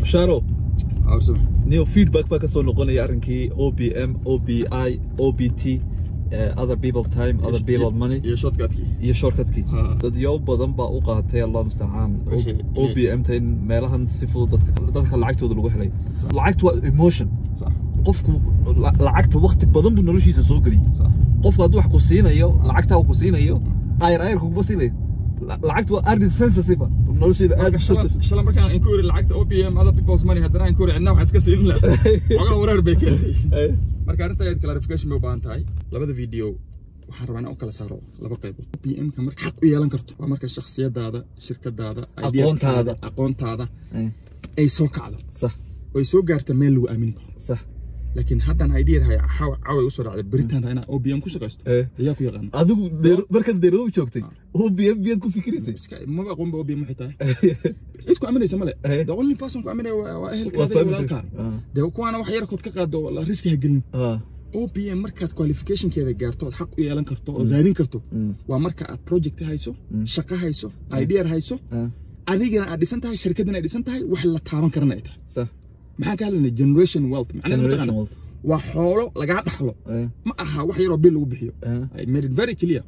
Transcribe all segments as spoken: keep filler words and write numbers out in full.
Sharo. Awesome. Neo feedback baa ka soo noqonaya arrinkii O B M, O B I, O B T, uh, other people time, other people money. Iyo shortcutkii. Iyo shortcutkii. Dad yow badan baa u qaatay Allah musta'aan. O B M tain meelahan si fudud dadka dadka lacagtooda lagu helay. Lacagtu waa emotion. Sax. Qofku lacagta waqti badan buu noloshiisa soo galiyay. Sax. Qofku hadduu wax ku siinayo, lacagta uu ku siinayo, ayr ayr ku basiilay. lacagtu waa ardin sensitive noloshayda aad sensitive shalay markaan in ku yiri lacagta O B M other people's money hadana in ku yiri cidna wax iska siin la oga wareer bay keenay marka arinta ay clarification ma baahan tahay labada video waxaan rabaa inaan u kala saaro laba qaybood O B M ka marka xaq u yeelan karto waa marka shakhsiyadaada shirkadaada aqoontaada aqoontaada ay soo kacdo sax oo ay soo gaarto meel lagu aamini karo sax لكن هذا أنا idea هاي حاول عاوي وصل على بريطان هنا أو بي إم كوش قست هي كوي غن أدوك دير بركة ديرو شوكتي أو بي إم بيد كوفي فكريسي ما بقوم بأو بي إم حتى إنتكو عملي سملة ده أقول لي باسم كو عملي وأهل كذا ولا كان ده هو كوانا وحير كنت كقاد ولا ريسك هجلين أو بي إم مركز كواليفيكيشن كذا جارتو حق يالن كرتو غيرين كرتو ومركز بروجكت هايسو شقة هايسو idea هايسو أديجنا أديسنتها شركتنا أديسنتها وحلا تابن كرنا إيده صح maxaa ka hadlaynaa generation wealth macnaheedu waa xoolo laga dhaxlo ma aha wax yar oo bil lagu bixiyo I made it very clear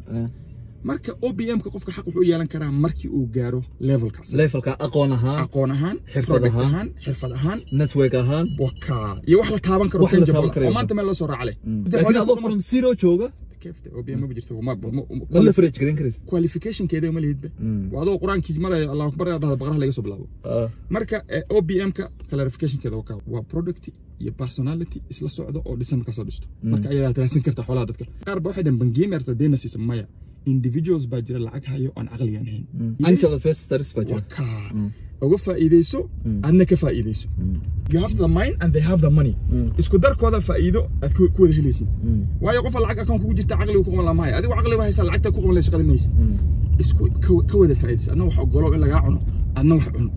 marka O B M ka qofka xaq wuxuu yeelan karaa markii uu gaaro levelkaas levelka aqoon ahaan aqoon ahaan xirfad ahaan xirfad ahaan network ahaan waka iyo wax la taaban karo oo maanta meel la soo raacay laakiin adoo from zero jooga كيف O B M ما بجرت ما ما لا فريج جرين كريس qualification كده ما لهيد وهذا القرآن كي مرة الله أكبر هذا بقرأ لقى سبلا مركا O B M ك clarification كده وكا و product ي personality إسلا صعدة أو ديسم كسادستو مركا أيه تراسين كرت حولا دتك قارب واحد من بنجيم يرتدينا سيسمايا individuals باجر العق هايو عن عقل يعني أنت على first ستارس باجر وكا وقفة إيديسو أنا كفا إيديسو you have the mind and they have the money isku dark wada faa'iido aad ku wada helaysid waayo qof lacag akan kugu jirta aqli uu ku qoma lamahay adigu aqli ba haysa lacagta ku qoma la shaqada meeysid isku ka wada faa'iidaysid anna wax ogolo in laga cuno anna wax cuno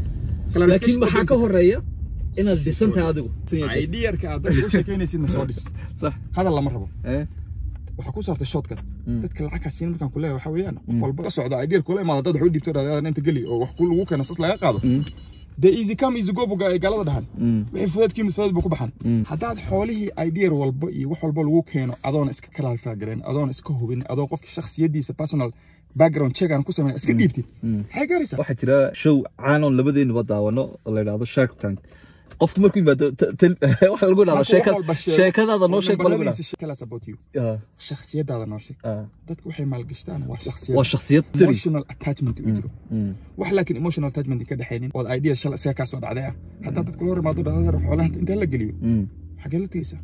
laakiin waxa ka horeeya inaad dhisantahay adigu idea-ka aad u sheekeynaysid ma soo dhis sax hada lama rabo ee waxa ku saartay shortcut dadka lacag ka siin markaan ku leeyahay waxa weeyaan qof walba ka socdo idea kule ma dad wax u dhibto raadada inta gali oo wax ku lagu keenay sas laga qaado ده easy come easy go بقى قالوا ده هن وحفظت كيم فضل بكو بحن حتى حوله idea والبقي وحول بلوك كانوا أظن إسك كلام فاجرين أظن إسكه هو بين أظن قف الشخص يدي personal background check أنا كوسا من إسك ديبتي حاجة ريسة واحد كده شو عانون لبدين وضع ونو الله هذا شارك تانك قف مركين بعد تل واحد يقول هذا شيء شيء كذا هذا نوشك ولا ولا كلا about you الشخصية هذا نوشك ده تكون مال قشتان وشخصية وشخصية emotional attachment يجرو واحد لكن emotional attachment كده حينين والidea شل سياق سود عداء حتى تذكروا ما دور هذا حولها أنت هلا قليو حاجة لا تيسا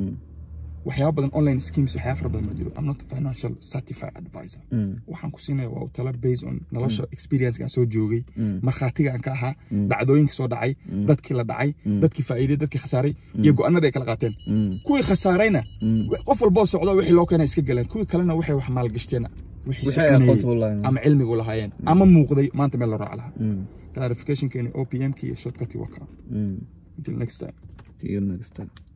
وحياة بدن online schemes وحياة فرب بدن مديرو I'm not financial certified advisor وحن كوسينه وطلب based on نلاش experience كان سو جوجي مرخاتي كان كها دعوين كسو دعي دت كلا دعي دت كفائدة دت كخساري يجو أنا ذيك القاتين كوي خسارينا قفل باص عضو وحي لو كان يسكت جلنا كوي كلنا وحي وحمال قشتنا وحي سكني أم علمي ولا هاين أما موقدي ما أنت ملا راح لها clarification كأني O B M كي shortcut وكا until next time see you next time